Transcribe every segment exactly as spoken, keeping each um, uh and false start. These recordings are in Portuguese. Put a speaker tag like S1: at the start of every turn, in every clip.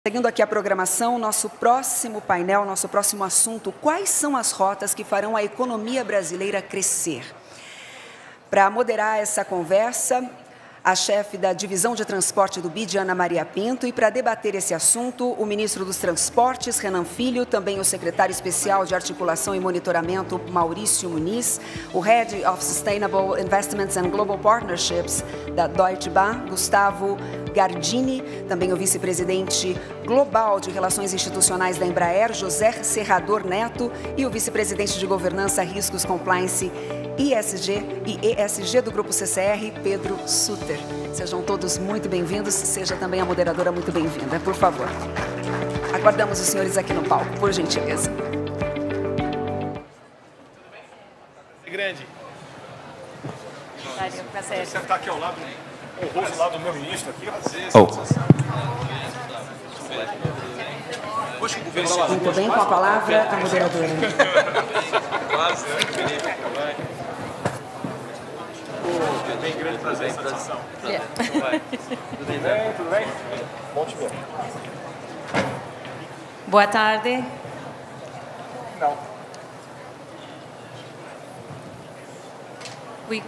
S1: Seguindo aqui a programação, nosso próximo painel, nosso próximo assunto, quais são as rotas que farão a economia brasileira crescer? Para moderar essa conversa, a chefe da Divisão de Transporte do B I D, Ana Maria Pinto, e para debater esse assunto, o ministro dos Transportes, Renan Filho, também o secretário especial de Articulação e Monitoramento, Maurício Muniz, o Head of Sustainable Investments and Global Partnerships da Deutsche Bahn, Gustavo Gardini, também o vice-presidente global de Relações Institucionais da Embraer, José Serrador Neto, e o vice-presidente de Governança, Riscos, Compliance I S G e E S G do Grupo C C R, Pedro Sutter. Sejam todos muito bem-vindos, seja também a moderadora muito bem-vinda, por favor. Aguardamos os senhores aqui no palco, por gentileza.
S2: Grande.
S3: Valeu, prazer.
S2: Você está aqui ao lado, honroso lado do meu ministro aqui.
S4: Oh.
S1: Muito bem, com a palavra, a moderadora.
S4: Quase, Felipe.
S2: Bem grande prazer essa satisfação.
S3: Yeah.
S2: Tudo bem, tudo bem? Bom te ver.
S3: Boa tarde.
S2: Não.
S3: We,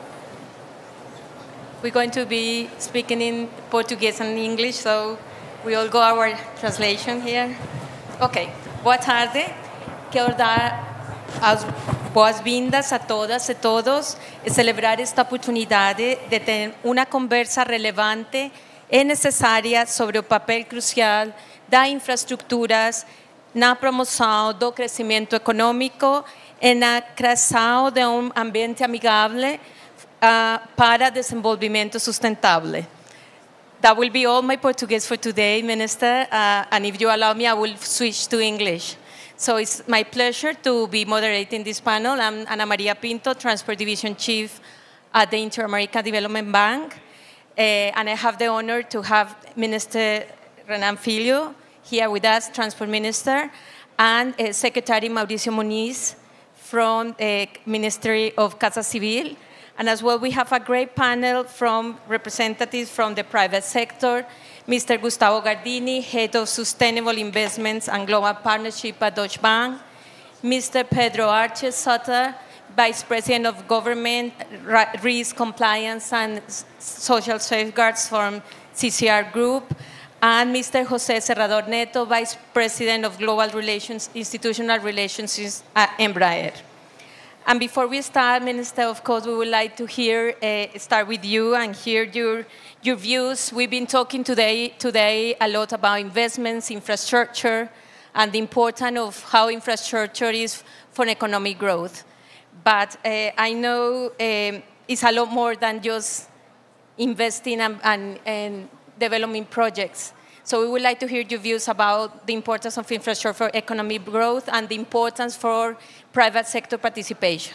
S3: we're going to be speaking in Portuguese and English, so we all go our translation here. Ok. Boa tarde. Quero dar as boas-vindas a todas e todos e celebrar esta oportunidade de ter uma conversa relevante e necessária sobre o papel crucial das infraestruturas na promoção do crescimento econômico e na criação de um ambiente amigável uh, para desenvolvimento sustentável. That will be all my Portuguese for today, Minister, uh, and if you allow me, I will switch to English. So it's my pleasure to be moderating this panel. I'm Ana Maria Pinto, Transport Division Chief at the Inter-American Development Bank. Uh, and I have the honor to have Minister Renan Filho here with us, Transport Minister, and uh, Secretary Mauricio Muniz from the Ministry of Casa Civil. And as well, we have a great panel from representatives from the private sector, Mister Gustavo Gardini, Head of Sustainable Investments and Global Partnership at Deutsche Bahn, Mister Pedro Arches Sutter, Vice President of Government, Risk Compliance and Social Safeguards from C C R Group, and Mister José Serrador Neto, Vice President of Global Relations, Institutional Relations at Embraer. And before we start, Minister, of course, we would like to hear, uh, start with you and hear your, your views. We've been talking today, today a lot about investments, infrastructure, and the importance of how infrastructure is for economic growth. But uh, I know um, it's a lot more than just investing and, and, and developing projects. So we would like to hear your views about the importance of infrastructure for economic growth and the importance for private sector participation.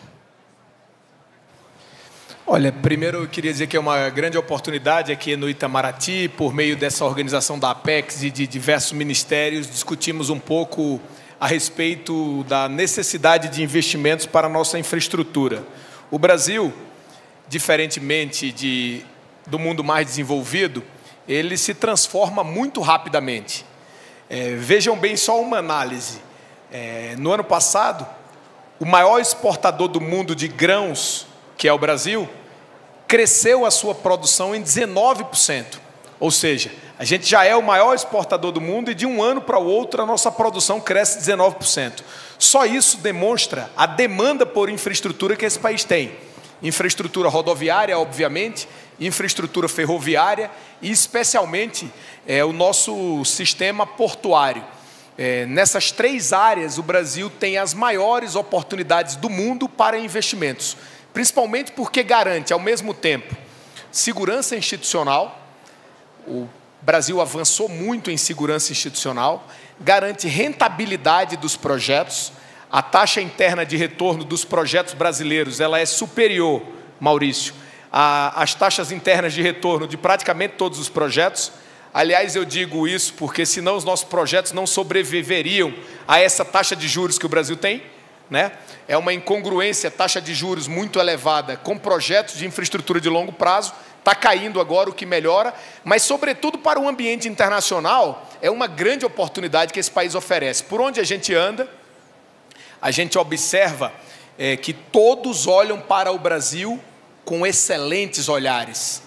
S2: Olha, primeiro eu queria dizer que é uma grande oportunidade aqui no Itamaraty, por meio dessa organização da Apex e de diversos ministérios, discutimos um pouco a respeito da necessidade de investimentos para a nossa infraestrutura. O Brasil, diferentemente de, do mundo mais desenvolvido, ele se transforma muito rapidamente. É, vejam bem só uma análise. É, no ano passado, o maior exportador do mundo de grãos, que é o Brasil, cresceu a sua produção em dezenove por cento. Ou seja, a gente já é o maior exportador do mundo e de um ano para o outro a nossa produção cresce dezenove por cento. Só isso demonstra a demanda por infraestrutura que esse país tem. Infraestrutura rodoviária, obviamente, infraestrutura ferroviária e, especialmente, é, o nosso sistema portuário. É, nessas três áreas, o Brasil tem as maiores oportunidades do mundo para investimentos, principalmente porque garante, ao mesmo tempo, segurança institucional. O Brasil avançou muito em segurança institucional, garante rentabilidade dos projetos. A taxa interna de retorno dos projetos brasileiros ela é superior, Maurício, às taxas internas de retorno de praticamente todos os projetos. Aliás, eu digo isso porque senão os nossos projetos não sobreviveriam a essa taxa de juros que o Brasil tem, né? É uma incongruência, taxa de juros muito elevada com projetos de infraestrutura de longo prazo, está caindo agora, o que melhora, mas, sobretudo, para o ambiente internacional, é uma grande oportunidade que esse país oferece. Por onde a gente anda, a gente observa é, que todos olham para o Brasil com excelentes olhares.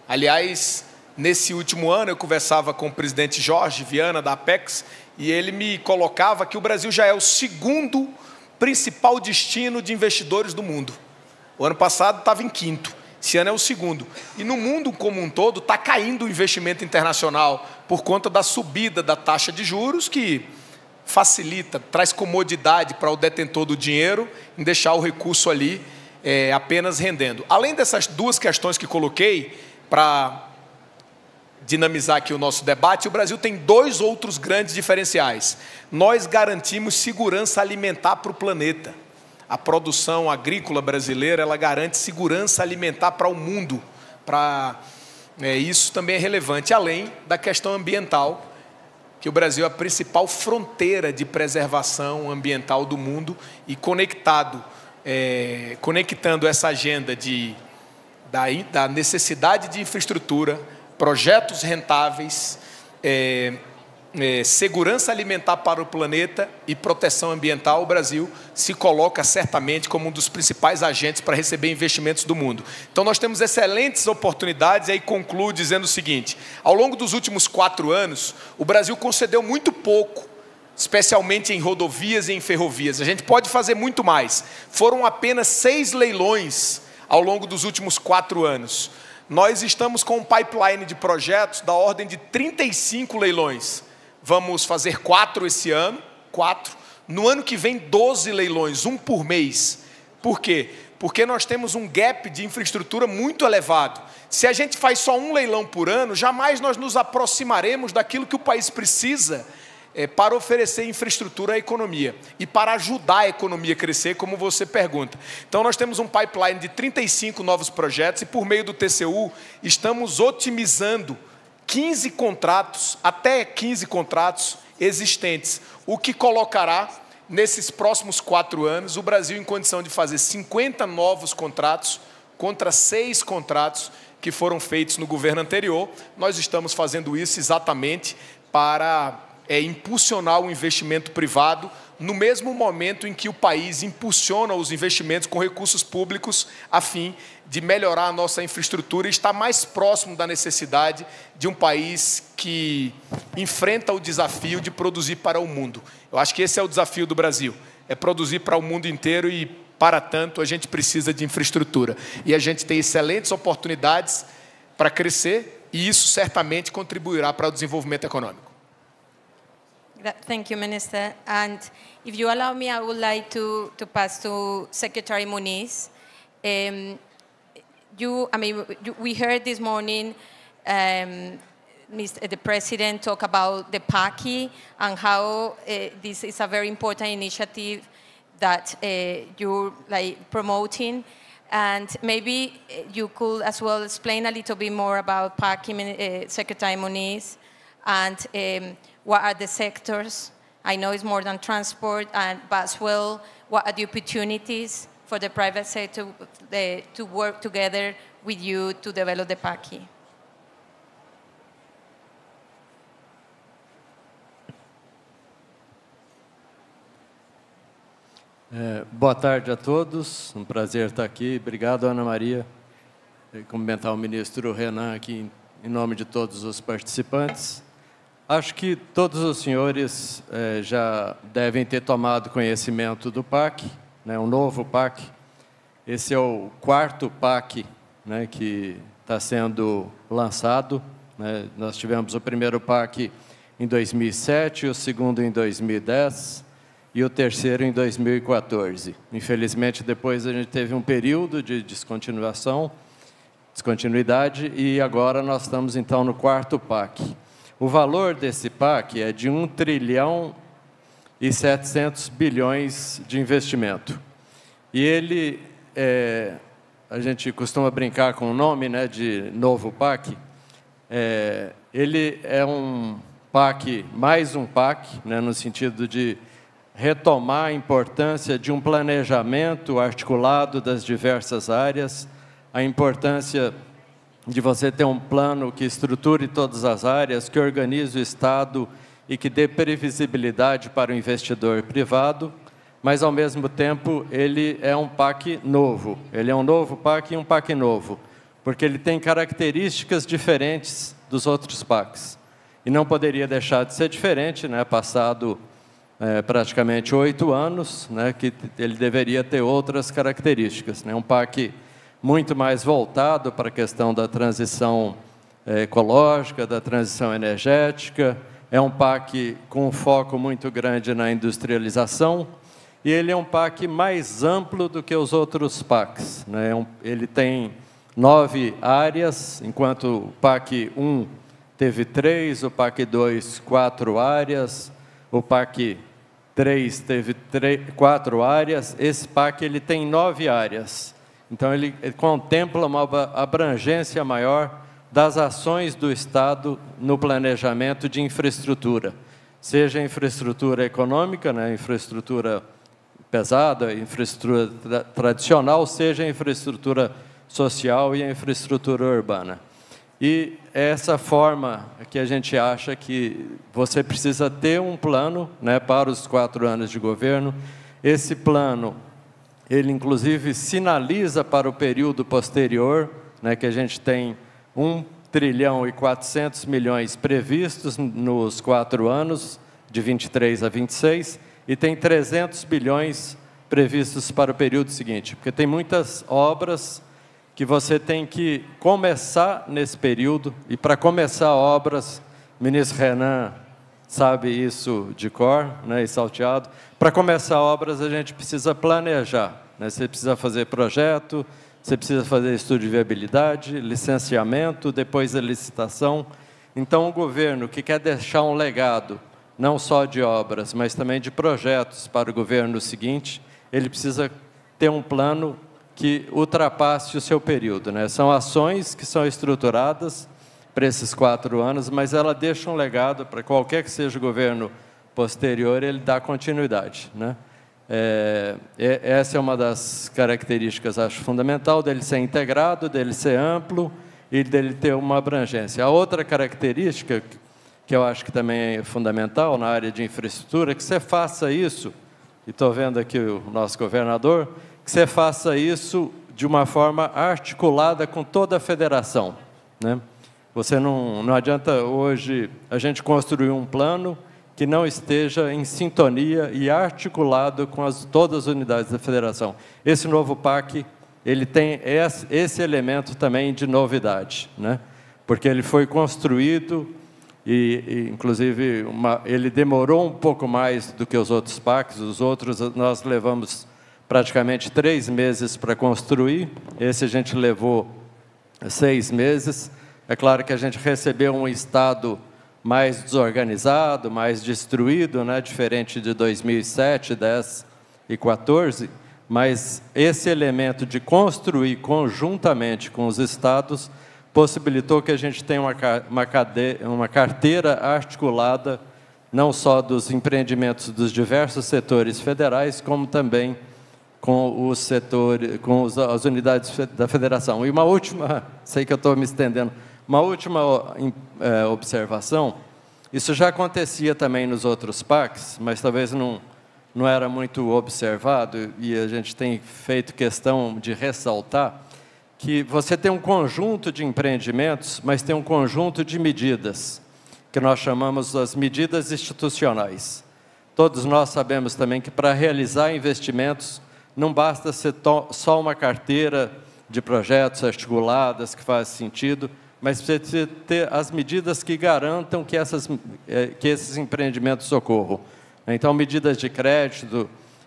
S2: Aliás, nesse último ano, eu conversava com o presidente Jorge Viana, da Apex, e ele me colocava que o Brasil já é o segundo principal destino de investidores do mundo. O ano passado estava em quinto. Esse ano é o segundo. E no mundo como um todo está caindo o investimento internacional por conta da subida da taxa de juros, que facilita, traz comodidade para o detentor do dinheiro em deixar o recurso ali é, apenas rendendo. Além dessas duas questões que coloquei para dinamizar aqui o nosso debate, o Brasil tem dois outros grandes diferenciais. Nós garantimos segurança alimentar para o planeta. A produção agrícola brasileira, ela garante segurança alimentar para o mundo. Para, é, isso também é relevante, além da questão ambiental, que o Brasil é a principal fronteira de preservação ambiental do mundo e conectado, é, conectando essa agenda de, da, da necessidade de infraestrutura, projetos rentáveis, é, É, segurança alimentar para o planeta e proteção ambiental, o Brasil se coloca certamente como um dos principais agentes para receber investimentos do mundo. Então, nós temos excelentes oportunidades, e aí concluo dizendo o seguinte: ao longo dos últimos quatro anos, o Brasil concedeu muito pouco, especialmente em rodovias e em ferrovias. A gente pode fazer muito mais. Foram apenas seis leilões ao longo dos últimos quatro anos. Nós estamos com um pipeline de projetos da ordem de trinta e cinco leilões. Vamos fazer quatro esse ano, quatro. No ano que vem, doze leilões, um por mês. Por quê? Porque nós temos um gap de infraestrutura muito elevado. Se a gente faz só um leilão por ano, jamais nós nos aproximaremos daquilo que o país precisa é, para oferecer infraestrutura à economia e para ajudar a economia a crescer, como você pergunta. Então, nós temos um pipeline de trinta e cinco novos projetos e, por meio do T C U, estamos otimizando quinze contratos, até quinze contratos existentes, o que colocará, nesses próximos quatro anos, o Brasil em condição de fazer cinquenta novos contratos contra seis contratos que foram feitos no governo anterior. Nós estamos fazendo isso exatamente para é, impulsionar o investimento privado no mesmo momento em que o país impulsiona os investimentos com recursos públicos a fim de melhorar a nossa infraestrutura e estar mais próximo da necessidade de um país que enfrenta o desafio de produzir para o mundo. Eu acho que esse é o desafio do Brasil, é produzir para o mundo inteiro e, para tanto, a gente precisa de infraestrutura. E a gente tem excelentes oportunidades para crescer e isso certamente contribuirá para o desenvolvimento econômico.
S3: Thank you, Minister. And if you allow me, I would like to, to pass to Secretary Muniz. Um, you, I mean, you, we heard this morning um, Mister the President talk about the P A C I and how uh, this is a very important initiative that uh, you're like promoting. And maybe you could as well explain a little bit more about P A C I, uh, Secretary Muniz, and um, what are the sectors? I know it's more than transport, and, but as well, what are the opportunities for the private sector uh, to work together with you to develop the P A C I?
S5: É, boa tarde a todos, um prazer estar aqui. Obrigado, Ana Maria. E cumprimentar o ministro Renan aqui em, em nome de todos os participantes. Acho que todos os senhores eh, já devem ter tomado conhecimento do P A C I, né, um novo P A C I. Esse é o quarto P A C I, né, que está sendo lançado. Né. Nós tivemos o primeiro P A C I em dois mil e sete, o segundo em dois mil e dez e o terceiro em dois mil e quatorze. Infelizmente, depois a gente teve um período de descontinuação, descontinuidade, e agora nós estamos, então, no quarto P A C I. O valor desse P A C I é de um trilhão e setecentos bilhões de investimento. E ele, é, a gente costuma brincar com o nome, né, de novo P A C I. É, ele é um P A C I, mais um P A C I, né, no sentido de retomar a importância de um planejamento articulado das diversas áreas, a importância de você ter um plano que estruture todas as áreas, que organize o Estado e que dê previsibilidade para o investidor privado, mas, ao mesmo tempo, ele é um P A C novo. Ele é um novo P A C e um P A C novo, porque ele tem características diferentes dos outros P A Cs. E não poderia deixar de ser diferente, né? Passado é, praticamente oito anos, né? Que ele deveria ter outras características, né? Um P A C muito mais voltado para a questão da transição é, ecológica, da transição energética. É um P A C com um foco muito grande na industrialização, e ele é um P A C mais amplo do que os outros P A Cs, né? Ele tem nove áreas, enquanto o P A C um teve três, o P A C dois, quatro áreas, o P A C três teve três, quatro áreas, esse P A C ele tem nove áreas. Então, ele, ele contempla uma abrangência maior das ações do Estado no planejamento de infraestrutura, seja infraestrutura econômica, né, infraestrutura pesada, infraestrutura tra tradicional, seja infraestrutura social e a infraestrutura urbana. E essa forma que a gente acha que você precisa ter um plano, né, para os quatro anos de governo. Esse plano, ele inclusive sinaliza para o período posterior, né, que a gente tem um trilhão e quatrocentos milhões previstos nos quatro anos, de vinte e três a vinte e seis, e tem trezentos bilhões previstos para o período seguinte, porque tem muitas obras que você tem que começar nesse período, e para começar obras, o ministro Renan sabe isso de cor, né, e salteado. Para começar obras, a gente precisa planejar, né? Você precisa fazer projeto, você precisa fazer estudo de viabilidade, licenciamento, depois a licitação. Então, o governo que quer deixar um legado, não só de obras, mas também de projetos para o governo seguinte, ele precisa ter um plano que ultrapasse o seu período, né? São ações que são estruturadas para esses quatro anos, mas ela deixa um legado para qualquer que seja o governo posterior, ele dá continuidade, né? É, essa é uma das características, acho, fundamental, dele ser integrado, dele ser amplo e dele ter uma abrangência. A outra característica, que eu acho que também é fundamental na área de infraestrutura, é que você faça isso, e estou vendo aqui o nosso governador, que você faça isso de uma forma articulada com toda a federação, né? Você não, não adianta hoje a gente construir um plano que não esteja em sintonia e articulado com as, todas as unidades da federação. Esse novo P A C, ele tem esse, esse elemento também de novidade, né? Porque ele foi construído e, e inclusive, uma, ele demorou um pouco mais do que os outros P A Cs. Os outros nós levamos praticamente três meses para construir, esse a gente levou seis meses. É claro que a gente recebeu um Estado mais desorganizado, mais destruído, né? Diferente de dois mil e sete, dez e quatorze, mas esse elemento de construir conjuntamente com os Estados possibilitou que a gente tenha uma, uma, cadeia, uma carteira articulada, não só dos empreendimentos dos diversos setores federais, como também com os setores, com os, as unidades da federação. E uma última, sei que eu estou me estendendo, uma última é, observação, isso já acontecia também nos outros P A Cs, mas talvez não, não era muito observado, e a gente tem feito questão de ressaltar, que você tem um conjunto de empreendimentos, mas tem um conjunto de medidas, que nós chamamos as medidas institucionais. Todos nós sabemos também que para realizar investimentos, não basta ser só uma carteira de projetos articuladas que faz sentido, mas precisa ter as medidas que garantam que, essas, que esses empreendimentos ocorram. Então, medidas de crédito,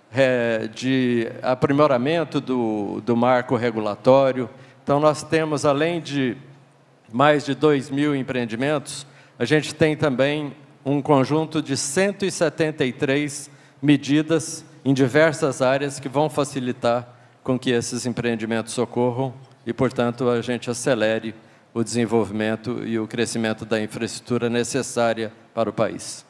S5: de aprimoramento do, do marco regulatório. Então, nós temos, além de mais de dois mil empreendimentos, a gente tem também um conjunto de cento e setenta e três medidas em diversas áreas que vão facilitar com que esses empreendimentos ocorram e, portanto, a gente acelere o desenvolvimento e o crescimento da infraestrutura necessária para o país.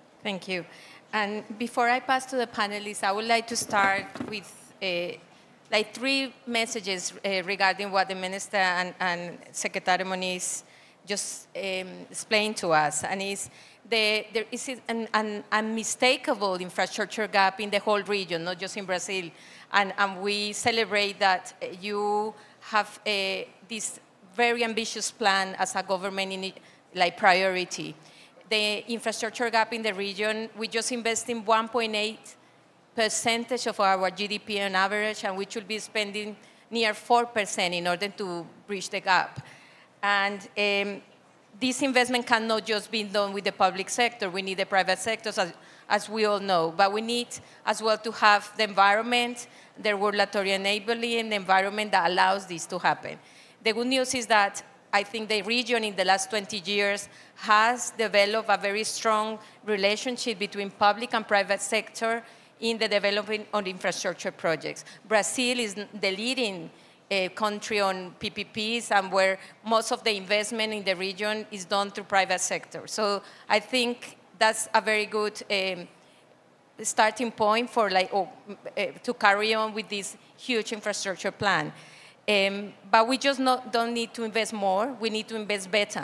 S3: Thank you. And before I pass to the panelists, I would like to start with uh, like three messages uh, regarding what the Minister and, and Secretary Moniz just um, explained to us. And is the, there is an, an unmistakable infrastructure gap in the whole region, not just in Brazil. And, and we celebrate that you have a, this very ambitious plan as a government in, like priority. The infrastructure gap in the region, we just invest in one point eight percentage of our G D P on average, and we should be spending near four percent in order to bridge the gap. And um, this investment cannot just be done with the public sector. We need the private sector, as, as we all know. But we need as well to have the environment, the regulatory enabling, and the environment that allows this to happen. The good news is that I think the region in the last twenty years has developed a very strong relationship between public and private sector in the development of infrastructure projects. Brazil is the leading uh, country on P P Ps, and where most of the investment in the region is done through private sector. So I think that's a very good um, starting point for like, oh, uh, to carry on with this huge infrastructure plan. Um, but we just not, don't need to invest more, we need to invest better.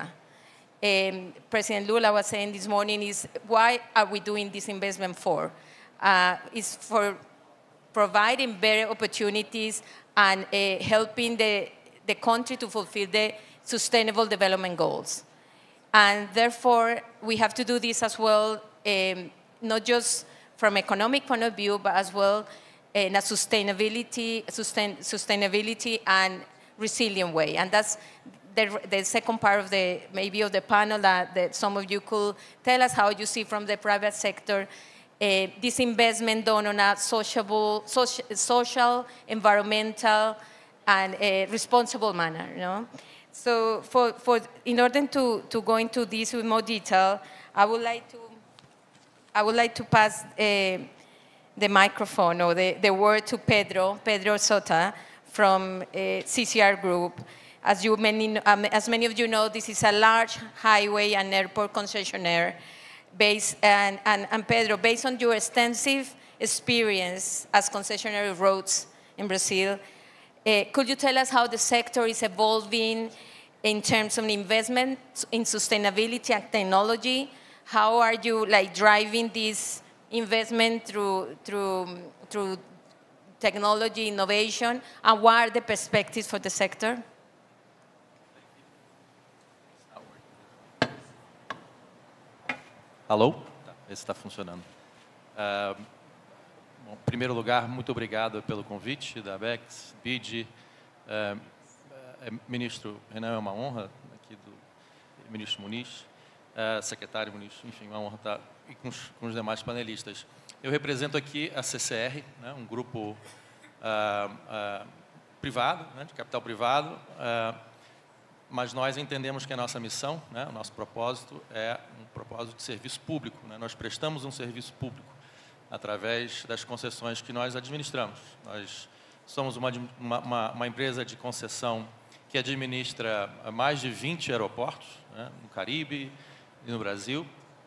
S3: Um, President Lula was saying this morning is, why are we doing this investment for? Uh, it's for providing better opportunities and uh, helping the, the country to fulfill the sustainable development goals. And therefore, we have to do this as well, um, not just from economic point of view, but as well in a sustainability, sustain, sustainability and resilient way. And that's the, the second part of the, maybe of the panel that, that some of you could tell us how you see from the private sector uh, this investment done on a sociable, social, social environmental, and a responsible manner. You know? So for, for, in order to, to go into this with more detail, I would like to, I would like to pass uh, the microphone or the, the word to Pedro, Pedro Sota from uh, C C R Group. As, you many, um, as many of you know, this is a large highway and airport concessionaire based, and, and, and Pedro, based on your extensive experience as concessionaire of roads in Brazil, uh, could you tell us how the sector is evolving in terms of investment in sustainability and technology? How are you like driving this investment through, through, through technology, innovation, and what are the perspectives for the sector?
S6: Alô? Tá, esse está funcionando. Uh, bom, em primeiro lugar, muito obrigado pelo convite da Abex, B I D. Uh, uh, ministro Renan, é uma honra aqui do ministro Muniz, uh, secretário Muniz, enfim, uma honra estar e com os, com os demais panelistas. Eu represento aqui a C C R, né, um grupo uh, uh, privado, né, de capital privado, uh, mas nós entendemos que a nossa missão, né, o nosso propósito é um propósito de serviço público. Né, nós prestamos um serviço público através das concessões que nós administramos. Nós somos uma, uma, uma empresa de concessão que administra mais de vinte aeroportos, né, no Caribe e no Brasil.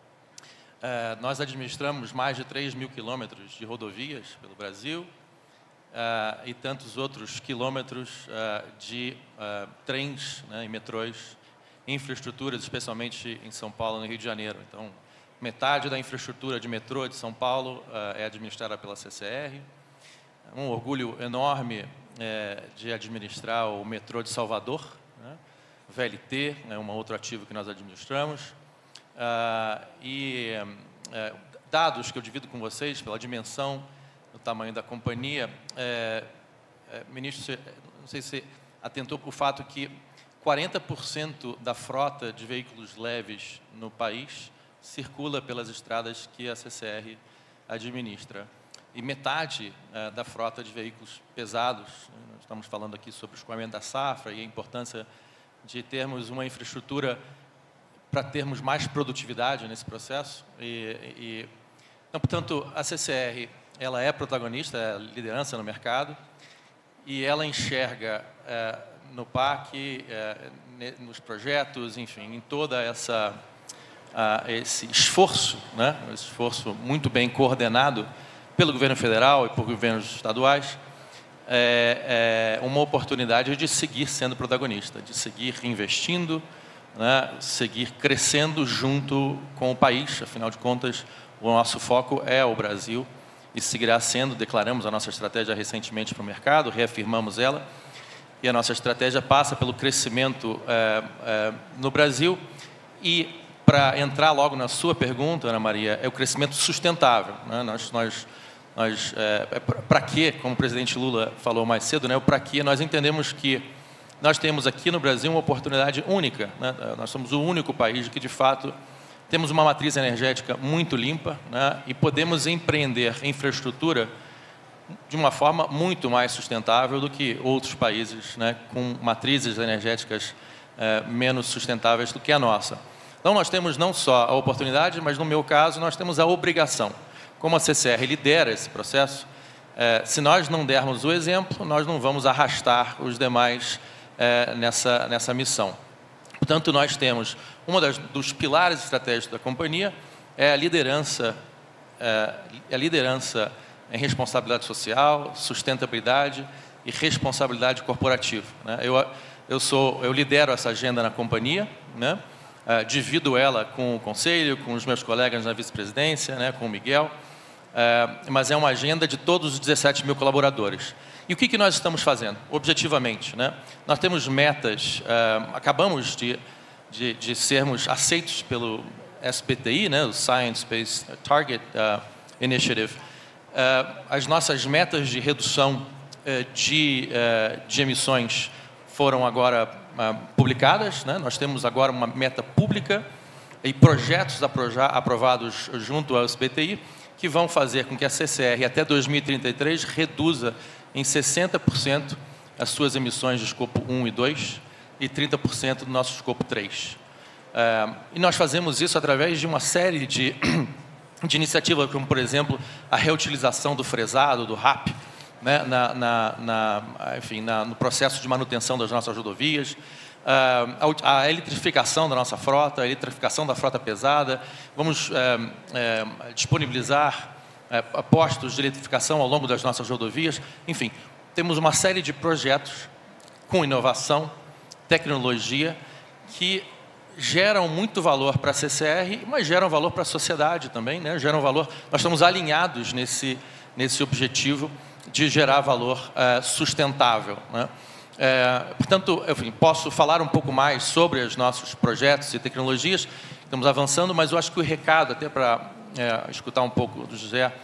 S6: Uh, nós administramos mais de três mil quilômetros de rodovias pelo Brasil uh, e tantos outros quilômetros uh, de uh, trens, né, e metrôs, infraestruturas, especialmente em São Paulo e no Rio de Janeiro. Então, metade da infraestrutura de metrô de São Paulo uh, é administrada pela C C R. Um orgulho enorme uh, de administrar o metrô de Salvador, né, V L T, é um outro ativo que nós administramos. Uh, e uh, dados que eu divido com vocês pela dimensão, do tamanho da companhia, é, é, ministro, não sei se atentou para o fato que quarenta por cento da frota de veículos leves no país circula pelas estradas que a C C R administra. E metade uh, da frota de veículos pesados, né, nós estamos falando aqui sobre o escoamento da safra e a importância de termos uma infraestrutura para termos mais produtividade nesse processo. E, e, então, portanto, a C C R ela é protagonista, é liderança no mercado, e ela enxerga é, no P A C, é, nos projetos, enfim, em toda essa a, esse esforço, né, esse esforço muito bem coordenado pelo governo federal e por governos estaduais, é, é uma oportunidade de seguir sendo protagonista, de seguir investindo, né, seguir crescendo junto com o país. Afinal de contas, o nosso foco é o Brasil e seguirá sendo. Declaramos a nossa estratégia recentemente para o mercado, reafirmamos ela, e a nossa estratégia passa pelo crescimento é, é, no Brasil. E, para entrar logo na sua pergunta, Ana Maria, é o crescimento sustentável, né? Nós, nós, nós, é, para quê, como o presidente Lula falou mais cedo, né? O para quê, nós entendemos que nós temos aqui no Brasil uma oportunidade única, né? Nós somos o único país que, de fato, temos uma matriz energética muito limpa, né? E podemos empreender infraestrutura de uma forma muito mais sustentável do que outros países, né? Com matrizes energéticas é, menos sustentáveis do que a nossa. Então, nós temos não só a oportunidade, mas, no meu caso, nós temos a obrigação. Como a C C R lidera esse processo, é, se nós não dermos o exemplo, nós não vamos arrastar os demais é, nessa, nessa missão. Portanto, nós temos, um dos pilares estratégicos da companhia é a liderança, é, a liderança em responsabilidade social, sustentabilidade e responsabilidade corporativa, né? Eu, eu, sou, eu lidero essa agenda na companhia, né? Uh, divido ela com o Conselho, com os meus colegas na vice-presidência, né, com o Miguel, uh, mas é uma agenda de todos os dezessete mil colaboradores. E o que, que nós estamos fazendo, objetivamente, né? Nós temos metas, uh, acabamos de, de, de sermos aceitos pelo S B T I, né, o Science Based Target uh, Initiative. Uh, as nossas metas de redução uh, de, uh, de emissões foram agora publicadas, né? Nós temos agora uma meta pública e projetos aprovados junto ao S B T I que vão fazer com que a C C R até dois mil e trinta e três reduza em sessenta por cento as suas emissões de escopo um e dois e trinta por cento do nosso escopo três. Uh, e nós fazemos isso através de uma série de, de iniciativas, como, por exemplo, a reutilização do fresado, do R A P, né, na, na, na, enfim, na, no processo de manutenção das nossas rodovias, uh, a, a eletrificação da nossa frota, a eletrificação da frota pesada. Vamos uh, uh, disponibilizar uh, postos de eletrificação ao longo das nossas rodovias. Enfim, temos uma série de projetos com inovação, tecnologia, que geram muito valor para a C C R, mas geram valor para a sociedade também, né? Geram valor. Nós estamos alinhados nesse, nesse objetivo de gerar valor uh, sustentável, né? Uh, portanto, enfim, posso falar um pouco mais sobre os nossos projetos e tecnologias. Estamos avançando, mas eu acho que o recado, até para uh, escutar um pouco do José uh,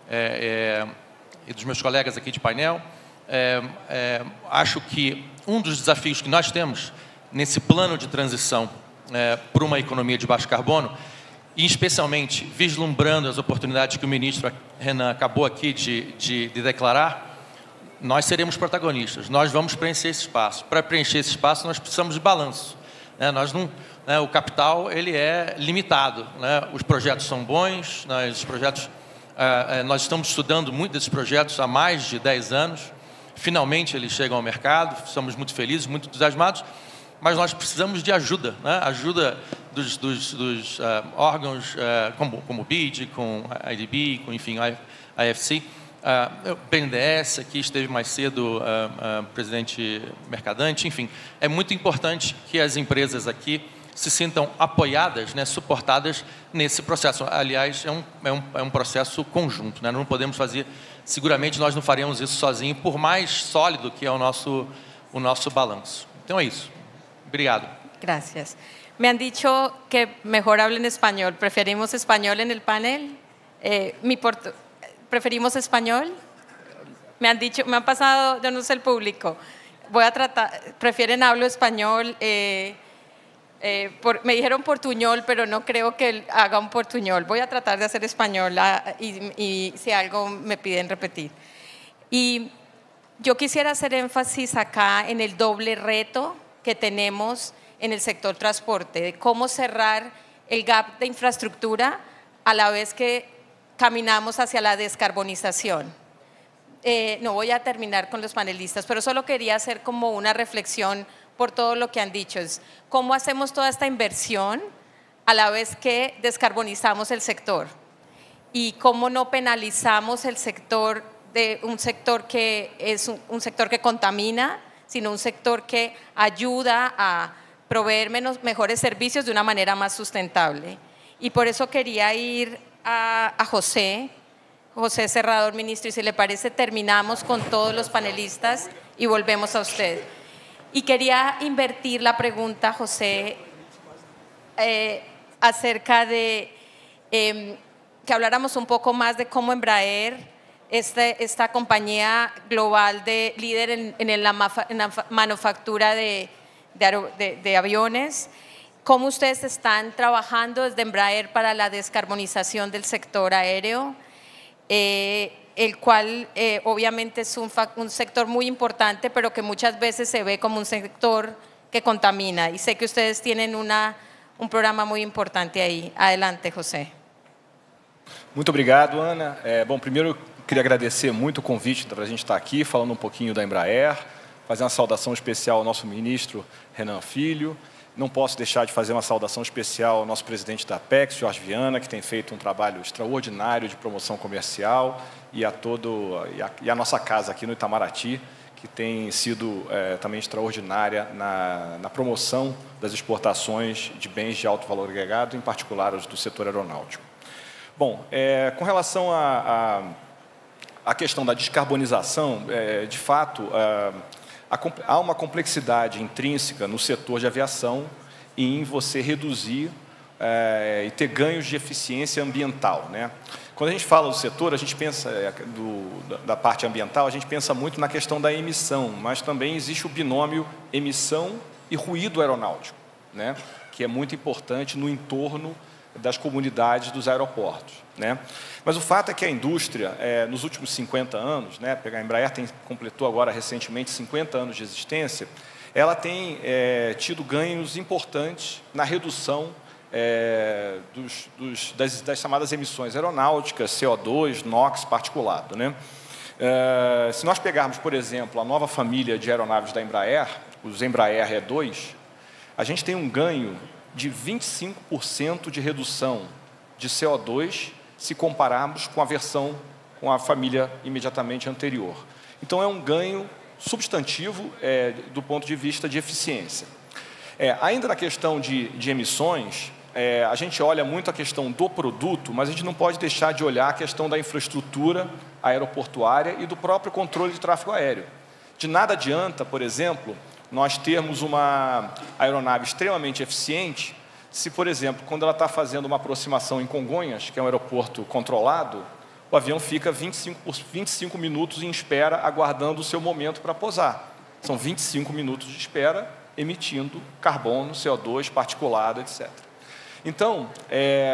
S6: uh, e dos meus colegas aqui de painel, uh, uh, acho que um dos desafios que nós temos nesse plano de transição uh, para uma economia de baixo carbono, e especialmente vislumbrando as oportunidades que o ministro Renan acabou aqui de, de, de declarar, nós seremos protagonistas, nós vamos preencher esse espaço. Para preencher esse espaço, nós precisamos de balanço, né? Nós não, né, o capital ele é limitado, né? Os projetos são bons, nós, os projetos, uh, uh, nós estamos estudando muito desses projetos há mais de dez anos, finalmente eles chegam ao mercado, estamos muito felizes, muito entusiasmados, mas nós precisamos de ajuda, né? Ajuda dos, dos, dos uh, órgãos uh, como, como o B I D, com a I D B, com, enfim, a I F C. Uh, o B N D E S, aqui esteve mais cedo o uh, uh, presidente Mercadante. Enfim, é muito importante que as empresas aqui se sintam apoiadas, né, suportadas nesse processo. Aliás, é um, é um, é um processo conjunto, né? Não podemos fazer, seguramente nós não faremos isso sozinhos, por mais sólido que é o nosso, o nosso balanço. Então é isso. Obrigado.
S3: Gracias. Me han dicho que mejor hablen español. ¿Preferimos español en el panel? Eh, mi portu ¿Preferimos español? Me han dicho, me han pasado, yo no sé el público. Voy a tratar, prefieren hablo español. Eh, eh, por, me dijeron portuñol, pero no creo que haga un portuñol. Voy a tratar de hacer español ah, y, y si algo me piden repetir. Y yo quisiera hacer énfasis acá en el doble reto que tenemos en el sector transporte, de cómo cerrar el gap de infraestructura a la vez que caminamos hacia la descarbonización. Eh, no voy a terminar con los panelistas, pero solo quería hacer como una reflexión por todo lo que han dicho. Es cómo hacemos toda esta inversión a la vez que descarbonizamos el sector y cómo no penalizamos el sector de un sector que es un, un sector que contamina, sino un sector que ayuda a proveer menos, mejores servicios de una manera más sustentable. Y por eso quería ir a, a José, José Serrador, ministro, y si le parece terminamos con todos los panelistas y volvemos a usted. Y quería invertir la pregunta, José, eh, acerca de eh, que habláramos un poco más de cómo Embraer, este, esta compañía global de líder en, en, la, en la manufactura de, de, de, de aviones, cómo ustedes están trabajando desde Embraer para la descarbonización del sector aéreo, eh, el cual eh, obviamente es un, un sector muy importante, pero que muchas veces se ve como un sector que contamina. Y sé que ustedes tienen una, um programa muito importante aí. Adelante, José.
S7: Muito obrigado, Ana. É, bom, primeiro eu queria agradecer muito o convite para a gente estar aqui, falando um pouquinho da Embraer, fazer uma saudação especial ao nosso ministro Renan Filho. Não posso deixar de fazer uma saudação especial ao nosso presidente da Apex, Jorge Viana, que tem feito um trabalho extraordinário de promoção comercial, e a, todo, e a, e a nossa casa aqui no Itamaraty, que tem sido é, também extraordinária na, na promoção das exportações de bens de alto valor agregado, em particular os do setor aeronáutico. Bom, é, com relação à a, a, a questão da descarbonização, é, de fato, a, a, há uma complexidade intrínseca no setor de aviação em você reduzir é, e ter ganhos de eficiência ambiental, né? Quando a gente fala do setor, a gente pensa do, da parte ambiental, a gente pensa muito na questão da emissão, mas também existe o binômio emissão e ruído aeronáutico, né? Que é muito importante no entorno das comunidades dos aeroportos, né? Mas o fato é que a indústria, é, nos últimos cinquenta anos, né, a Embraer tem, completou agora recentemente cinquenta anos de existência, ela tem é, tido ganhos importantes na redução É, dos, dos, das, das chamadas emissões aeronáuticas, C O dois, NOx, particulado, né? É, se nós pegarmos, por exemplo, a nova família de aeronaves da Embraer, os Embraer E dois, a gente tem um ganho de vinte e cinco por cento de redução de C O dois se compararmos com a versão, com a família imediatamente anterior. Então, é um ganho substantivo é, do ponto de vista de eficiência. É, ainda na questão de, de emissões, É, a gente olha muito a questão do produto, mas a gente não pode deixar de olhar a questão da infraestrutura aeroportuária e do próprio controle de tráfego aéreo. De nada adianta, por exemplo, nós termos uma aeronave extremamente eficiente se, por exemplo, quando ela está fazendo uma aproximação em Congonhas, que é um aeroporto controlado, o avião fica vinte e cinco, vinte e cinco minutos em espera, aguardando o seu momento para pousar. São vinte e cinco minutos de espera, emitindo carbono, C O dois, particulado, etcétera. Então, é,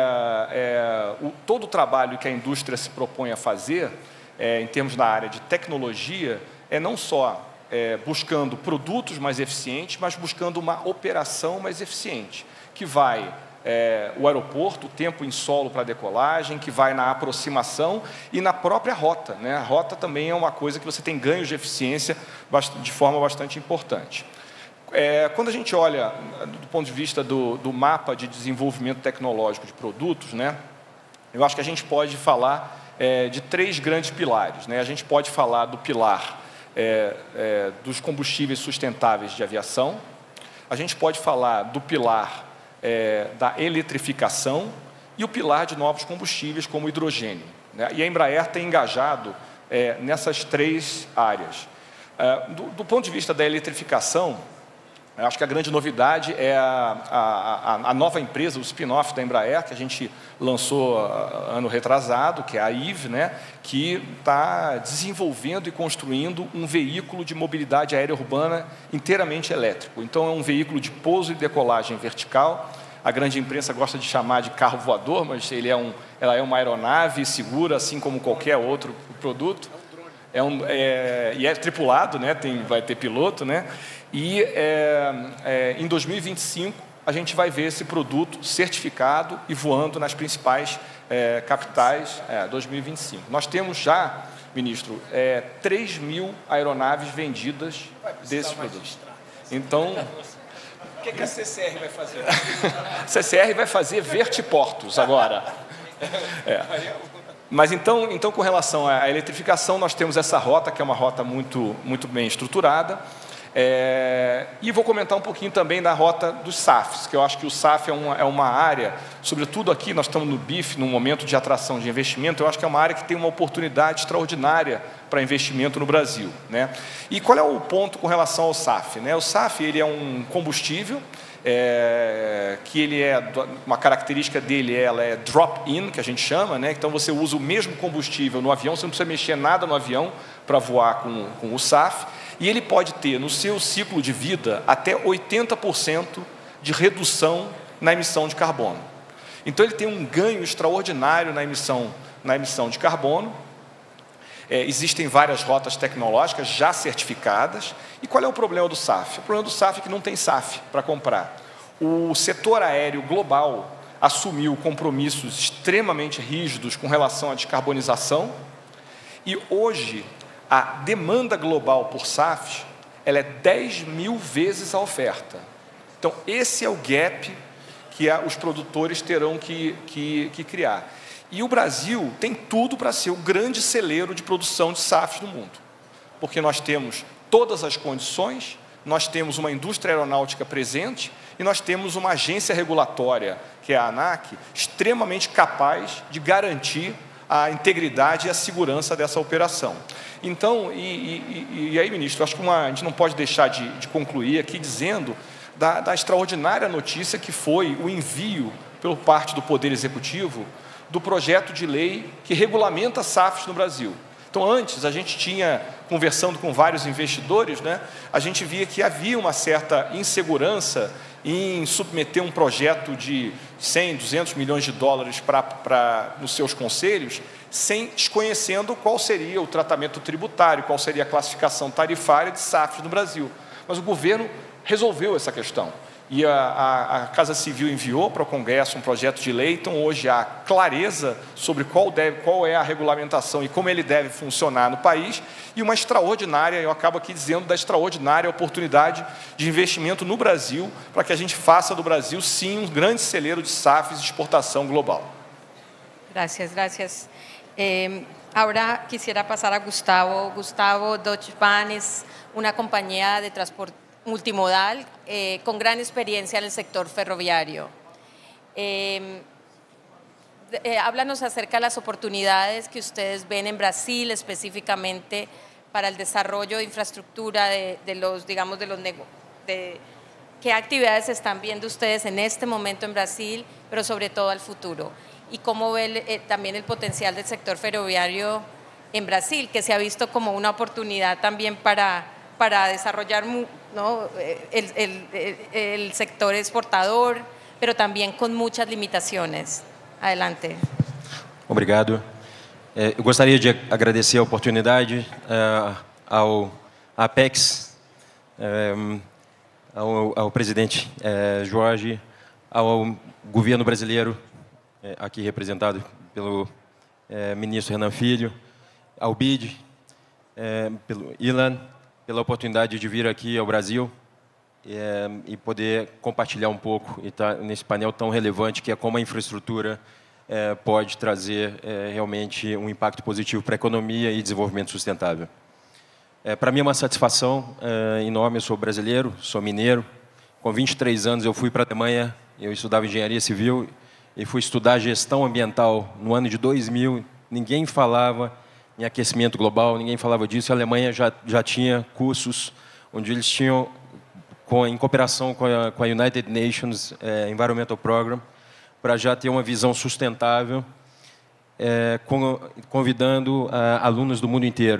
S7: é, o, todo o trabalho que a indústria se propõe a fazer, é, em termos da área de tecnologia, é não só é, buscando produtos mais eficientes, mas buscando uma operação mais eficiente, que vai é, o aeroporto, o tempo em solo para decolagem, que vai na aproximação e na própria rota, né? A rota também é uma coisa que você tem ganhos de eficiência de forma bastante importante. É, quando a gente olha do ponto de vista do, do mapa de desenvolvimento tecnológico de produtos, né, eu acho que a gente pode falar é, de três grandes pilares, né? A gente pode falar do pilar é, é, dos combustíveis sustentáveis de aviação, a gente pode falar do pilar é, da eletrificação e o pilar de novos combustíveis como o hidrogênio, né? E a Embraer tem engajado é, nessas três áreas. É, do, do ponto de vista da eletrificação, eu acho que a grande novidade é a, a, a nova empresa, o spin-off da Embraer, que a gente lançou ano retrasado, que é a I V E, né, que está desenvolvendo e construindo um veículo de mobilidade aérea urbana inteiramente elétrico. Então, é um veículo de pouso e decolagem vertical. A grande imprensa gosta de chamar de carro voador, mas ele é um, ela é uma aeronave segura, assim como qualquer outro produto. É um, é, e é tripulado, né, tem, vai ter piloto, né? E é, é, em dois mil e vinte e cinco a gente vai ver esse produto certificado e voando nas principais é, capitais, é, dois mil e vinte e cinco. Nós temos já, ministro, é, três mil aeronaves vendidas desses produtos. Então,
S2: o que, que a C C R vai fazer?
S7: A C C R vai fazer vertiportos agora. É. Mas então, então, com relação à eletrificação, nós temos essa rota, que é uma rota muito, muito bem estruturada. É, e vou comentar um pouquinho também da rota dos S A Fs, que eu acho que o S A F é uma, é uma área, sobretudo aqui, nós estamos no B I F, num momento de atração de investimento, eu acho que é uma área que tem uma oportunidade extraordinária para investimento no Brasil, né? E qual é o ponto com relação ao S A F, né? O S A F ele é um combustível, É, que ele é, uma característica dele ela é drop-in, que a gente chama, né? Então você usa o mesmo combustível no avião, você não precisa mexer nada no avião para voar com, com o S A F, e ele pode ter no seu ciclo de vida até oitenta por cento de redução na emissão de carbono. Então ele tem um ganho extraordinário na emissão, na emissão de carbono. É, existem várias rotas tecnológicas já certificadas. E qual é o problema do S A F? O problema do S A F é que não tem S A F para comprar. O setor aéreo global assumiu compromissos extremamente rígidos com relação à descarbonização. E hoje, a demanda global por S A F ela é dez mil vezes a oferta. Então, esse é o gap que a, os produtores terão que, que, que criar. E o Brasil tem tudo para ser o grande celeiro de produção de S A Fs no mundo. Porque nós temos todas as condições, nós temos uma indústria aeronáutica presente e nós temos uma agência regulatória, que é a ANAC, extremamente capaz de garantir a integridade e a segurança dessa operação. Então, e, e, e aí, ministro, acho que uma, a gente não pode deixar de, de concluir aqui dizendo da, da extraordinária notícia que foi o envio, por parte do Poder Executivo, do projeto de lei que regulamenta S A Fs no Brasil. Então, antes, a gente tinha, conversando com vários investidores, né, a gente via que havia uma certa insegurança em submeter um projeto de cem, duzentos milhões de dólares para, para, nos seus conselhos, sem desconhecendo qual seria o tratamento tributário, qual seria a classificação tarifária de S A Fs no Brasil. Mas o governo resolveu essa questão. E a, a, a Casa Civil enviou para o Congresso um projeto de lei, então hoje há clareza sobre qual, deve, qual é a regulamentação e como ele deve funcionar no país, e uma extraordinária, eu acabo aqui dizendo, da extraordinária oportunidade de investimento no Brasil, para que a gente faça do Brasil, sim, um grande celeiro de S A Fs de exportação global.
S3: Gracias, gracias. Eh, ahora quisiera pasar a Gustavo. Gustavo, Deutsche Bahn es una compañía de transporte multimodal, eh, con gran experiencia en el sector ferroviario. Eh, eh, háblanos acerca de las oportunidades que ustedes ven en Brasil, específicamente para el desarrollo de infraestructura, de, de los, digamos, de los de qué actividades están viendo ustedes en este momento en Brasil, pero sobre todo al futuro. Y cómo ve eh, también el potencial del sector ferroviario en Brasil, que se ha visto como una oportunidad también para para desarrollar, ¿no?, el, el, el sector exportador, pero también con muchas limitaciones. Adelante.
S8: Obrigado. É, eu gostaria de agradecer a oportunidade é, ao Apex, é, ao, ao presidente é, Jorge, ao governo brasileiro, é, aqui representado pelo é, ministro Renan Filho, ao B I D, é, pelo Ilan, pela oportunidade de vir aqui ao Brasil é, e poder compartilhar um pouco e estar nesse painel tão relevante que é como a infraestrutura é, pode trazer é, realmente um impacto positivo para a economia e desenvolvimento sustentável. É, para mim é uma satisfação é, enorme. Eu sou brasileiro, sou mineiro. Com vinte e três anos eu fui para a Alemanha, eu estudava engenharia civil e fui estudar gestão ambiental no ano de dois mil. Ninguém falava em aquecimento global, ninguém falava disso. A Alemanha já, já tinha cursos onde eles tinham, com, em cooperação com a, com a United Nations é, Environmental Program, para já ter uma visão sustentável, é, com, convidando a, alunos do mundo inteiro.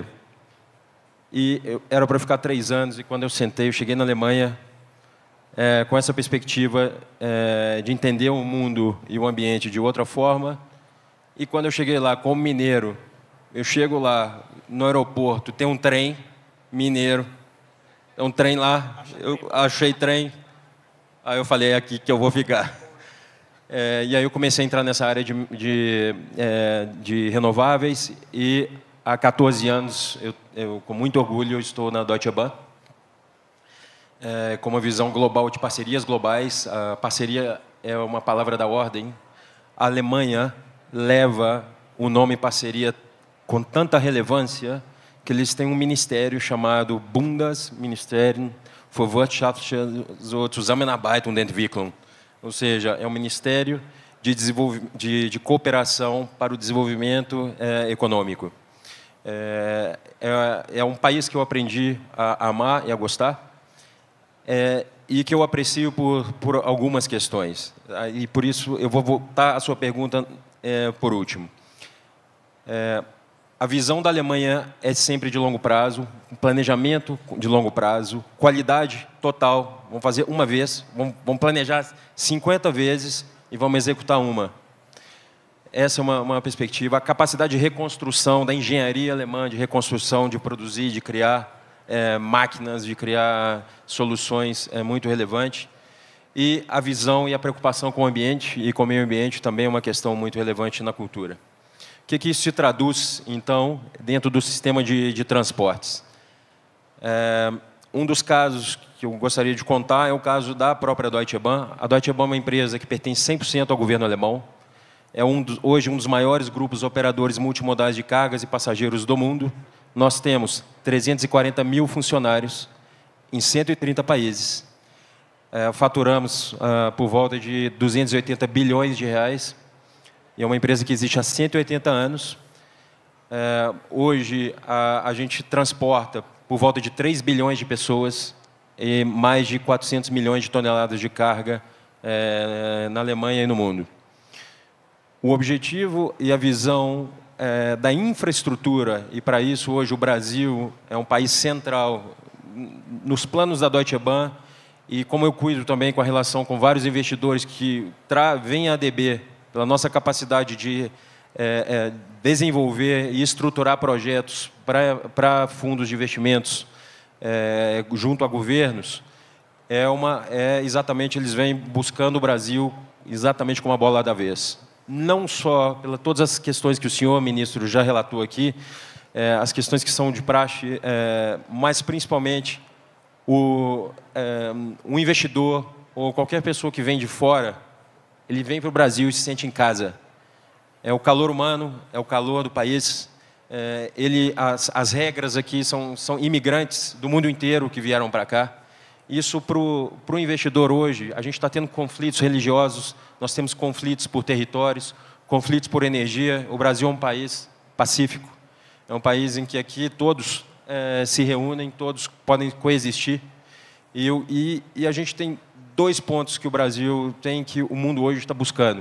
S8: E eu, era para ficar três anos, e quando eu sentei, eu cheguei na Alemanha é, com essa perspectiva é, de entender o mundo e o ambiente de outra forma. E quando eu cheguei lá como mineiro, eu chego lá no aeroporto, tem um trem mineiro, é um trem lá, eu achei trem, aí eu falei, é aqui que eu vou ficar. É, e aí eu comecei a entrar nessa área de, de, é, de renováveis e há quatorze anos, eu, eu, com muito orgulho, eu estou na Deutsche Bahn, é, com uma visão global de parcerias globais. A parceria é uma palavra da ordem. A Alemanha leva um nome em parceria com tanta relevância que eles têm um ministério chamado Bundesministerium für wirtschaftliche Zusammenarbeit und Entwicklung. Ou seja, é um ministério de, de, de cooperação para o desenvolvimento é, econômico. É, é, é um país que eu aprendi a amar e a gostar, é, e que eu aprecio por, por algumas questões. E por isso eu vou voltar à sua pergunta é, por último. É, a visão da Alemanha é sempre de longo prazo, planejamento de longo prazo, qualidade total. Vamos fazer uma vez, vamos, vamos planejar cinquenta vezes e vamos executar uma. Essa é uma, uma perspectiva. A capacidade de reconstrução da engenharia alemã, de reconstrução, de produzir, de criar é, máquinas, de criar soluções é muito relevante. E a visão e a preocupação com o ambiente e com o meio ambiente também é uma questão muito relevante na cultura. O que, que isso se traduz, então, dentro do sistema de, de transportes? É, um dos casos que eu gostaria de contar é o caso da própria Deutsche Bahn. A Deutsche Bahn é uma empresa que pertence cem por cento ao governo alemão. É um dos, hoje um dos maiores grupos operadores multimodais de cargas e passageiros do mundo. Nós temos trezentos e quarenta mil funcionários em cento e trinta países. É, faturamos ah, por volta de duzentos e oitenta bilhões de reais. E é uma empresa que existe há cento e oitenta anos. É, hoje, a, a gente transporta por volta de três bilhões de pessoas e mais de quatrocentos milhões de toneladas de carga é, na Alemanha e no mundo. O objetivo e a visão é, da infraestrutura, e para isso hoje o Brasil é um país central nos planos da Deutsche Bahn, e como eu cuido também com a relação com vários investidores que vêm a A D B pela nossa capacidade de é, é, desenvolver e estruturar projetos para fundos de investimentos é, junto a governos, é, uma, é exatamente, eles vêm buscando o Brasil exatamente como a bola da vez. Não só pelas todas as questões que o senhor ministro já relatou aqui, é, as questões que são de praxe, é, mas principalmente o, é, um investidor ou qualquer pessoa que vem de fora, ele vem para o Brasil e se sente em casa. É o calor humano, é o calor do país. É, ele, as, as regras aqui são, são imigrantes do mundo inteiro que vieram para cá. Isso, para o investidor hoje, a gente está tendo conflitos religiosos, nós temos conflitos por territórios, conflitos por energia. O Brasil é um país pacífico, é um país em que aqui todos é, se reúnem, todos podem coexistir. E, e, e a gente tem dois pontos que o Brasil tem que o mundo hoje está buscando.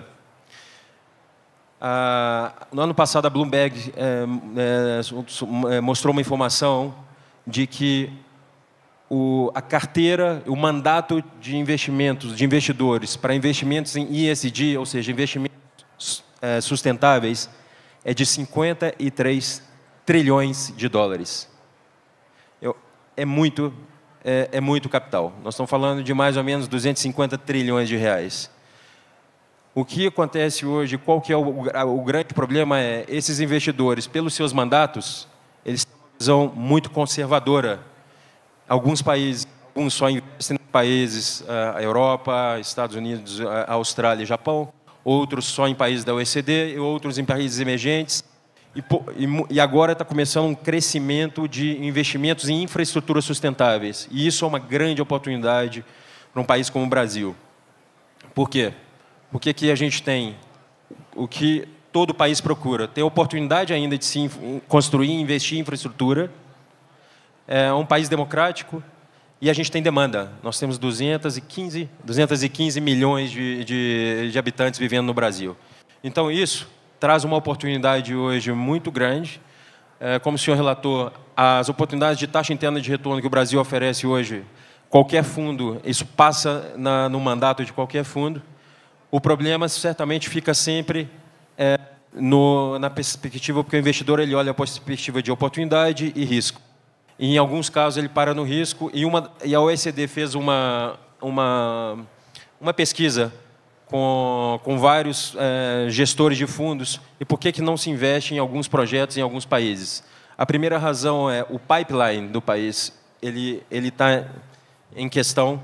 S8: Ah, no ano passado, a Bloomberg é, é, mostrou uma informação de que o, a carteira, o mandato de investimentos, de investidores para investimentos em E S G, ou seja, investimentos é, sustentáveis, é de cinquenta e três trilhões de dólares. Eu, é muito É, é muito capital. Nós estamos falando de mais ou menos duzentos e cinquenta trilhões de reais. O que acontece hoje, qual que é o, o grande problema é, esses investidores, pelos seus mandatos, eles têm uma visão muito conservadora. Alguns países, alguns só investem em países, a Europa, Estados Unidos, a Austrália e Japão, outros só em países da O E C D e outros em países emergentes. E, e agora está começando um crescimento de investimentos em infraestruturas sustentáveis. E isso é uma grande oportunidade para um país como o Brasil. Por quê? Porque aqui a gente tem o que todo país procura. Tem a oportunidade ainda de se construir e investir em infraestrutura. É um país democrático e a gente tem demanda. Nós temos duzentos e quinze milhões de, de, de habitantes vivendo no Brasil. Então, isso traz uma oportunidade hoje muito grande. É, como o senhor relatou, as oportunidades de taxa interna de retorno que o Brasil oferece hoje, qualquer fundo, isso passa na, no mandato de qualquer fundo. O problema certamente fica sempre é, no, na perspectiva, porque o investidor ele olha a perspectiva de oportunidade e risco. E, em alguns casos, ele para no risco. E, uma, e a O E C D fez uma, uma, uma pesquisa com, com vários é, gestores de fundos, e por que, que não se investe em alguns projetos em alguns países. A primeira razão é o pipeline do país, ele ele está em questão,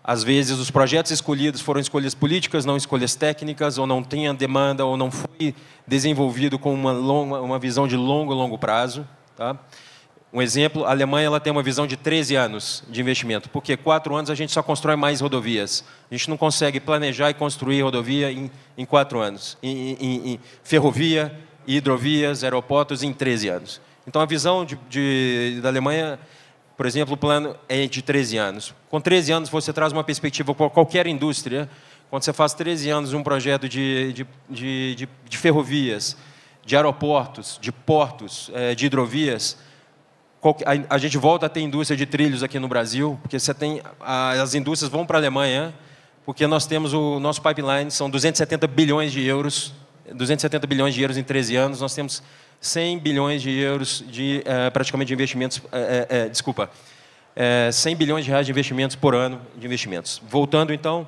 S8: Às vezes, os projetos escolhidos foram escolhas políticas, não escolhas técnicas, ou não tinha demanda, ou não foi desenvolvido com uma, longa, uma visão de longo, longo prazo. Tá? Um exemplo, a Alemanha ela tem uma visão de treze anos de investimento, porque quatro anos a gente só constrói mais rodovias. A gente não consegue planejar e construir rodovia em, em quatro anos. Em, em, em ferrovia, hidrovias, aeroportos em treze anos. Então, a visão de, de, da Alemanha... Por exemplo, o plano é de treze anos. Com treze anos, você traz uma perspectiva para qualquer indústria. Quando você faz treze anos um projeto de, de, de, de, de ferrovias, de aeroportos, de portos, de hidrovias, a, a gente volta a ter indústria de trilhos aqui no Brasil, porque você tem, as indústrias vão para a Alemanha, porque nós temos o nosso pipeline, são duzentos e setenta bilhões de euros, duzentos e setenta bilhões de euros em treze anos, nós temos cem bilhões de euros de, eh, praticamente de investimentos, eh, eh, desculpa, eh, cem bilhões de reais de investimentos por ano de investimentos. Voltando, então,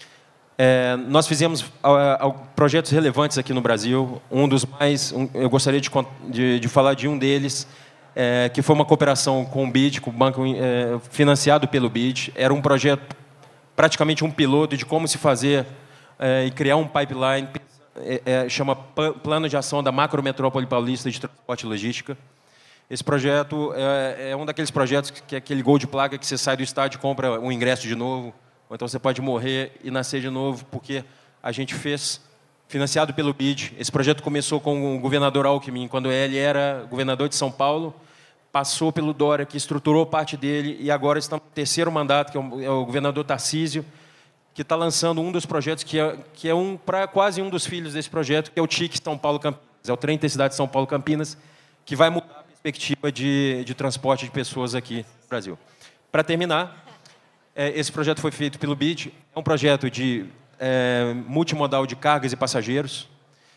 S8: eh, nós fizemos ah, ah, projetos relevantes aqui no Brasil. Um dos mais, um, eu gostaria de, de, de falar de um deles, eh, que foi uma cooperação com o B I D, com o banco eh, financiado pelo B I D. Era um projeto, praticamente um piloto de como se fazer eh, e criar um pipeline. É, é, chama Plano de Ação da Macrometrópole Paulista de Transporte e Logística. Esse projeto é, é um daqueles projetos que é aquele gol de placa que você sai do estádio e compra um ingresso de novo, ou então você pode morrer e nascer de novo, porque a gente fez, financiado pelo B I D. Esse projeto começou com o governador Alckmin, quando ele era governador de São Paulo, passou pelo Dória, que estruturou parte dele, e agora está no terceiro mandato, que é o, é o governador Tarcísio, que está lançando um dos projetos, que é, que é um, pra, quase um dos filhos desse projeto, que é o T I C São Paulo Campinas, é o trem Intercidade São Paulo Campinas, que vai mudar a perspectiva de, de transporte de pessoas aqui no Brasil. Para terminar, é, esse projeto foi feito pelo B I D, é um projeto de é, multimodal de cargas e passageiros.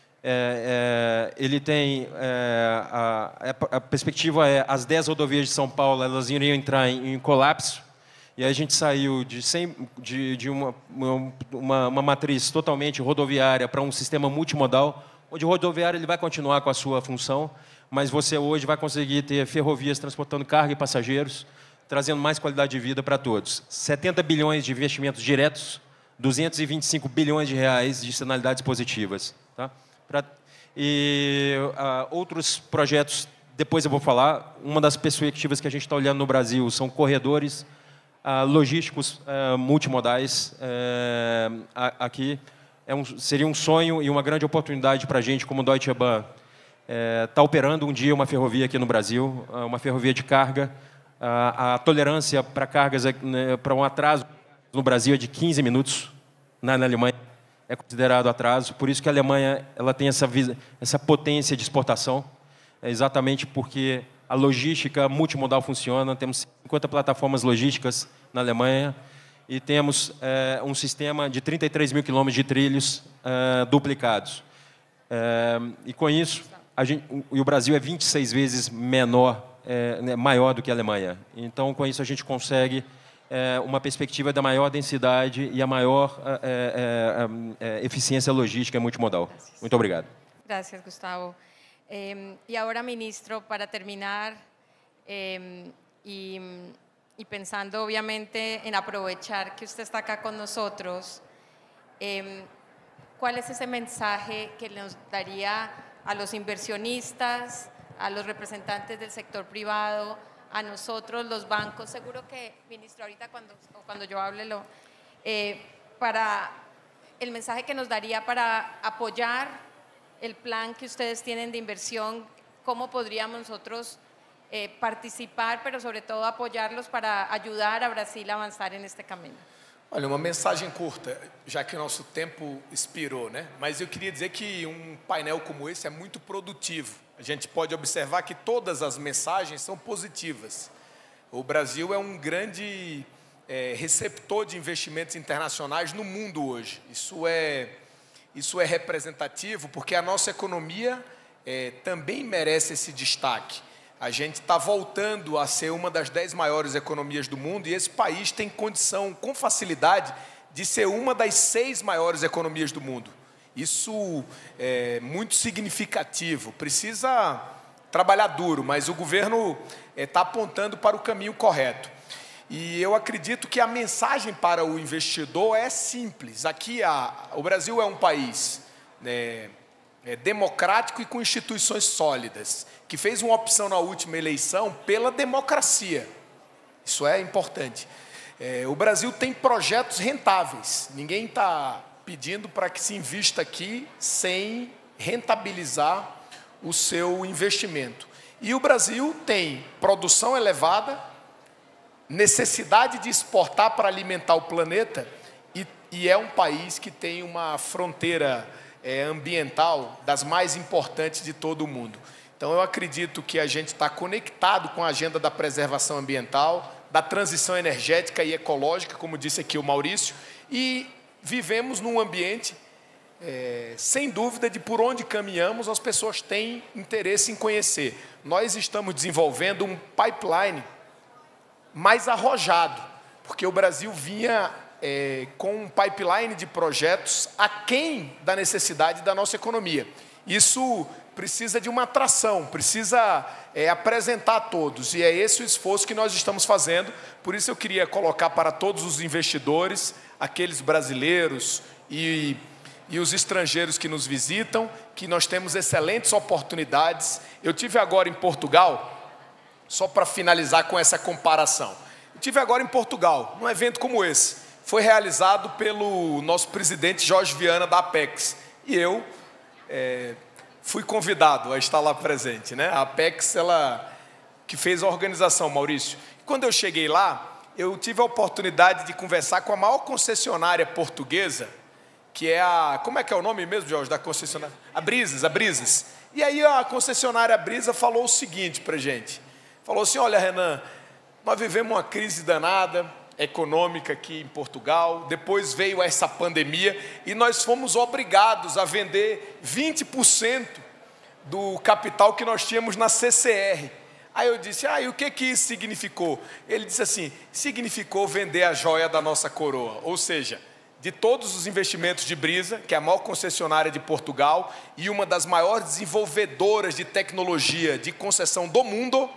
S8: É, é, ele tem, é, a, a perspectiva é, as dez rodovias de São Paulo, elas iriam entrar em, em colapso. E aí a gente saiu de, de, de uma, uma, uma matriz totalmente rodoviária para um sistema multimodal, onde o rodoviário ele vai continuar com a sua função, mas você hoje vai conseguir ter ferrovias transportando carga e passageiros, trazendo mais qualidade de vida para todos. setenta bilhões de investimentos diretos, duzentos e vinte e cinco bilhões de reais de externalidades positivas. Tá? Pra, e uh, outros projetos, depois eu vou falar, uma das perspectivas que a gente está olhando no Brasil são corredores Uh, logísticos uh, multimodais uh, aqui. É um, seria um sonho e uma grande oportunidade para a gente, como Deutsche Bahn, estar uh, operando um dia uma ferrovia aqui no Brasil, uh, uma ferrovia de carga. Uh, a tolerância para cargas, né, para um atraso no Brasil é de quinze minutos, na, na Alemanha é considerado atraso. Por isso que a Alemanha ela tem essa, essa potência de exportação, é exatamente porque a logística multimodal funciona. Temos cinquenta plataformas logísticas na Alemanha e temos é, um sistema de trinta e três mil quilômetros de trilhos é, duplicados. É, e com isso, a gente, e o Brasil é vinte e seis vezes menor, é, né, maior do que a Alemanha. Então, com isso, a gente consegue é, uma perspectiva da maior densidade e a maior é, é, é, eficiência logística multimodal. Muito obrigado.
S3: Gracias, Gustavo. Eh, y ahora, ministro, para terminar, eh, y, y pensando obviamente en aprovechar que usted está acá con nosotros, eh, ¿cuál es ese mensaje que nos daría a los inversionistas, a los representantes del sector privado, a nosotros, los bancos? Seguro que, ministro, ahorita cuando, cuando yo hable, lo, eh, para el mensaje que nos daría para apoyar el plan que ustedes tienen de inversión, cómo podríamos nosotros eh, participar, pero sobre todo apoyarlos para ayudar a Brasil a avançar neste caminho.
S2: Olha, uma mensagem curta, já que o nosso tempo expirou, né? Mas eu queria dizer que um painel como esse é muito produtivo. A gente pode observar que todas as mensagens são positivas. O Brasil é um grande é, receptor de investimentos internacionais no mundo hoje. Isso é... Isso é representativo porque a nossa economia é, também merece esse destaque. A gente está voltando a ser uma das dez maiores economias do mundo e esse país tem condição, com facilidade, de ser uma das seis maiores economias do mundo. Isso é muito significativo. Precisa trabalhar duro, mas o governo está apontando para o caminho correto. E eu acredito que a mensagem para o investidor é simples. Aqui, a, o Brasil é um país, né, é, democrático e com instituições sólidas, que fez uma opção na última eleição pela democracia. Isso é importante. É, o Brasil tem projetos rentáveis. Ninguém está pedindo para que se invista aqui sem rentabilizar o seu investimento. E o Brasil tem produção elevada, necessidade de exportar para alimentar o planeta, e, e é um país que tem uma fronteira é, ambiental das mais importantes de todo o mundo. Então, eu acredito que a gente está conectado com a agenda da preservação ambiental, da transição energética e ecológica, como disse aqui o Maurício, e vivemos num ambiente, é, sem dúvida, de por onde caminhamos, as pessoas têm interesse em conhecer. Nós estamos desenvolvendo um pipeline mais arrojado, porque o Brasil vinha é, com um pipeline de projetos aquém da necessidade da nossa economia. Isso precisa de uma atração, precisa é, apresentar a todos, e é esse o esforço que nós estamos fazendo. Por isso eu queria colocar para todos os investidores, aqueles brasileiros e, e os estrangeiros que nos visitam, que nós temos excelentes oportunidades. Eu tive agora em Portugal, só para finalizar com essa comparação. Eu tive agora em Portugal, num evento como esse. Foi realizado pelo nosso presidente Jorge Viana da Apex. E eu é, fui convidado a estar lá presente, né? A Apex, ela que fez a organização, Maurício. Quando eu cheguei lá, eu tive a oportunidade de conversar com a maior concessionária portuguesa, que é a... Como é que é o nome mesmo, Jorge, da concessionária? A Brisas, a Brisas. E aí a concessionária Brisa falou o seguinte para a gente. Falou assim, olha, Renan, nós vivemos uma crise danada, econômica aqui em Portugal, depois veio essa pandemia e nós fomos obrigados a vender vinte por cento do capital que nós tínhamos na C C R. Aí eu disse, ah, e o que que isso significou? Ele disse assim, significou vender a joia da nossa coroa, ou seja, de todos os investimentos de Brisa, que é a maior concessionária de Portugal e uma das maiores desenvolvedoras de tecnologia de concessão do mundo,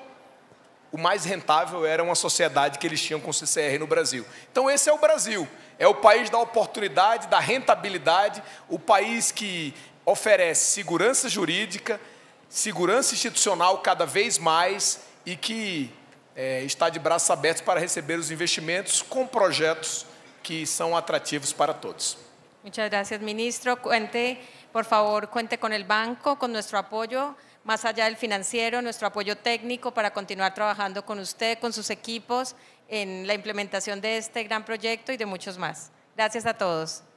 S2: o mais rentável era uma sociedade que eles tinham com C C R no Brasil. Então esse é o Brasil, é o país da oportunidade, da rentabilidade, o país que oferece segurança jurídica, segurança institucional cada vez mais e que é, está de braços abertos para receber os investimentos com projetos que são atrativos para todos.
S3: Muchas gracias, ministro. Cuente, por favor, cuente con el banco, con nuestro apoyo, más allá del financiero, nuestro apoyo técnico para continuar trabajando con usted, con sus equipos, en la implementación de este gran proyecto y de muchos más. Gracias a todos.